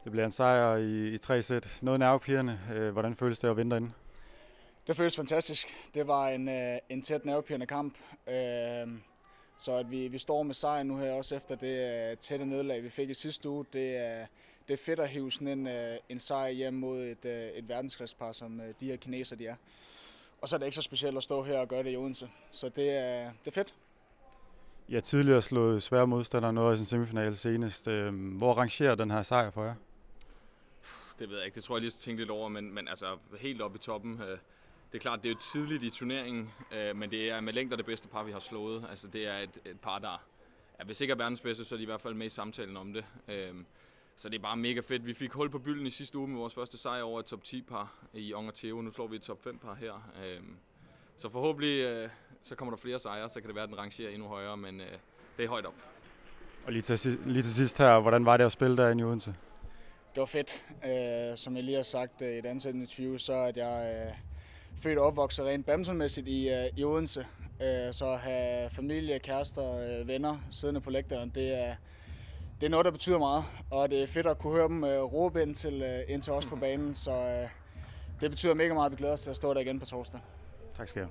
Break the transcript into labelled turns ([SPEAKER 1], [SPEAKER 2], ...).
[SPEAKER 1] Det bliver en sejr i 3 sæt. Noget nervepirrende. Hvordan føles det at vinde derinde?
[SPEAKER 2] Det føles fantastisk. Det var en tæt nervepirrende kamp. Så at vi står med sejr nu her, også efter det tætte nederlag, vi fik i sidste uge. Det er fedt at hive sådan en sejr hjem mod et verdensklassepar, som de her kineser de er. Og så er det ikke så specielt at stå her og gøre det i Odense. Så det er fedt.
[SPEAKER 1] I har tidligere slået svære modstandere noget i sin semifinale senest. Hvor rangerer den her sejr for jer?
[SPEAKER 3] Det ved jeg ikke. Det tror jeg lige skal tænke lidt over, men altså helt oppe i toppen. Det er klart, det er jo tidligt i turneringen, men det er med længder det bedste par, vi har slået. Altså det er et par, der er, hvis ikke er verdens bedste, så er de i hvert fald med i samtalen om det. Så det er bare mega fedt. Vi fik hul på bylden i sidste uge med vores første sejr over et top 10 par i Ong og Theo. Nu slår vi et top 5 par her. Så forhåbentlig så kommer der flere sejre, så kan det være, at den rangerer endnu højere, men det er højt op.
[SPEAKER 1] Og lige til sidst her, hvordan var det at spille derinde i Odense?
[SPEAKER 2] Det var fedt. Som jeg lige har sagt i et andet interview, så at jeg født og opvokset rent badmintonmæssigt i Odense. Så at have familie, kærester, venner siddende på lægteren, det er noget, der betyder meget. Og det er fedt at kunne høre dem råbe ind til os på banen. Så det betyder mega meget, at vi glæder os til at stå der igen på torsdag.
[SPEAKER 1] Tak skal I have.